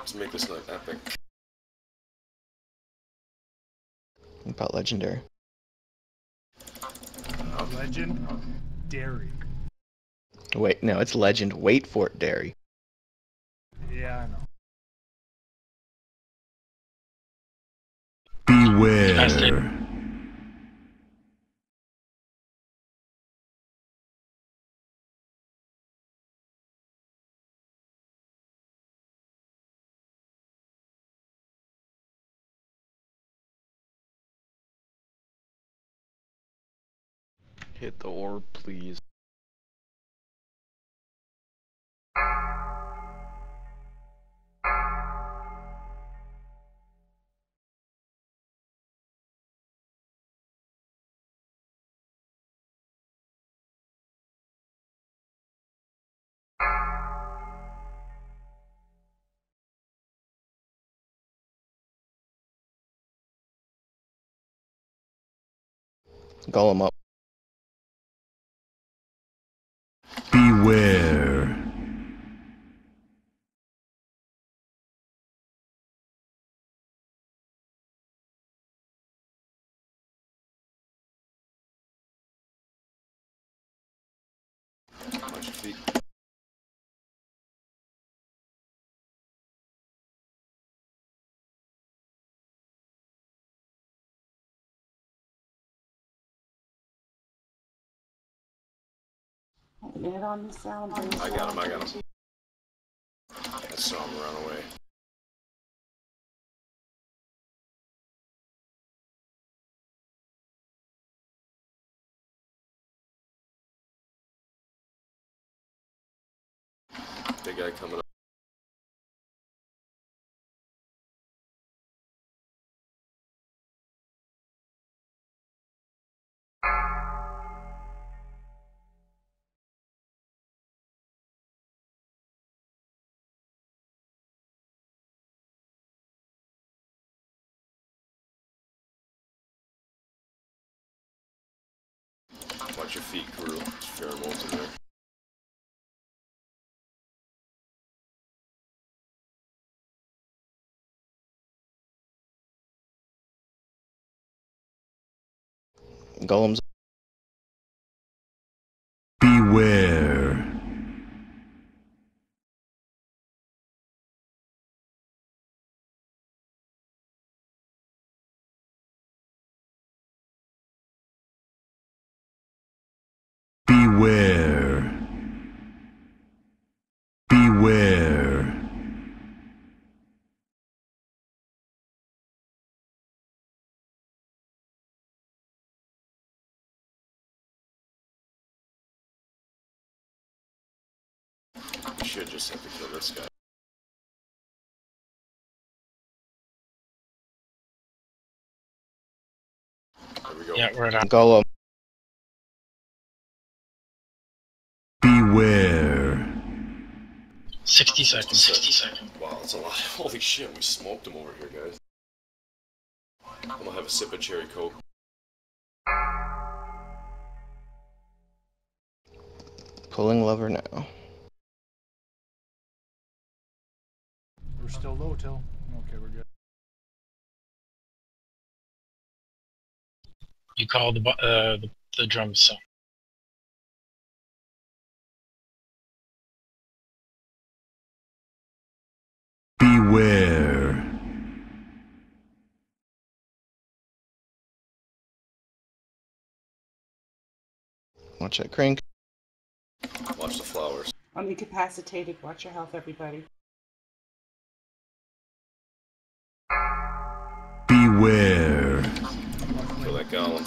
Let's make this like epic. What about legendary? Legendary. Wait, no, it's legend. Wait for it, dairy. Yeah, I know. Beware. Hit the orb, please. Golem up. Beware. Watch your feet. Get on the sound. I got him, I got him. I saw him run away. Big guy coming up. Watch your feet, crew. There's pheromones in there. Golems. Beware. Beware. Beware. We should just have to kill this guy. There we go. Yeah, right on. Golem. Beware. 60 seconds. 60 seconds. Wow, that's a lot. Holy shit, we smoked him over here, guys. I'm gonna have a sip of cherry coke. Pulling lever now. We're still low, Till. Okay, we're good. You call the drums, so. Beware. Watch that crank. Watch the flowers. I'm incapacitated. Watch your health, everybody. Beware. Kill that golem.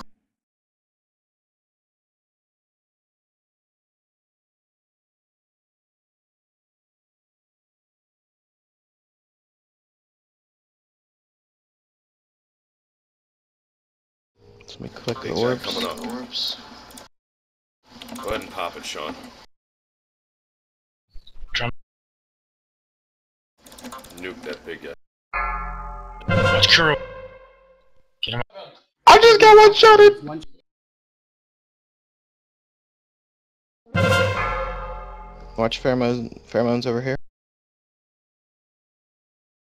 Let me click the Big guy orbs. coming up. Orbs. Go ahead and pop it, Sean. Drum. Nuke that big guy. Watch Kuro. Get him. I just got one-shotted! One Watch pheromones over here.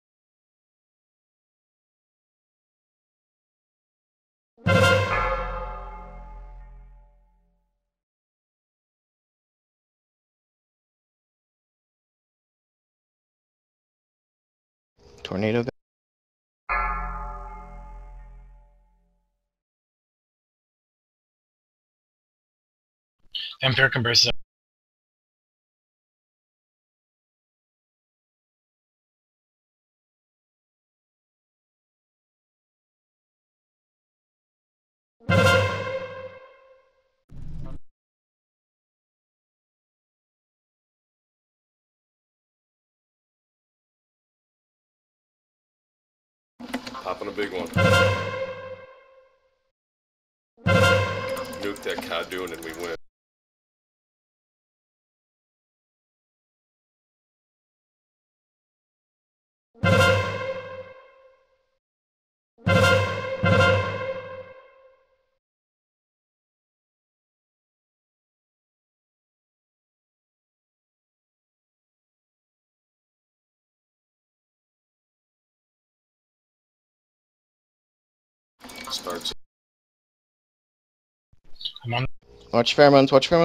Tornado. Vampire converses. Popping a big one. Nuke that Kadoon and we win. Starts. I'm on. Watch pheromones, watch pheromones.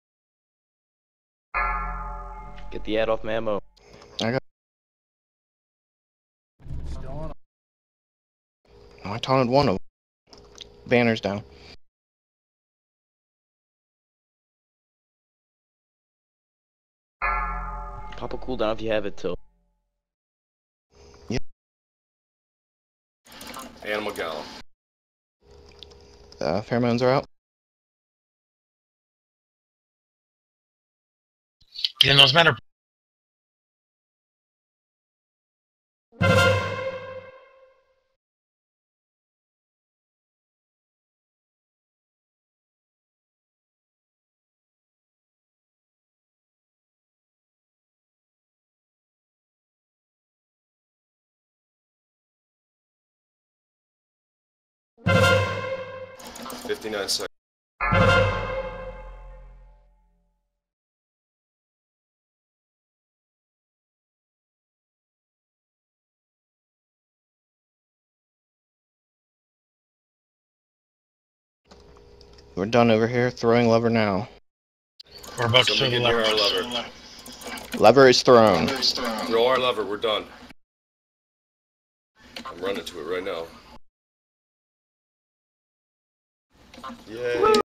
Get the ad off my ammo. I Still on. taunted one of them. Banner's down. Pop a cooldown if you have it, Till. Animal Golem. Pheromones are out. Yeah, no, it's matter. Huh? 59 seconds. We're done over here. Throwing lever now. We're about to throw Somebody the get near lever. our lever. Lever is thrown. Throw our lever, we're done. I'm running to it right now. Yay.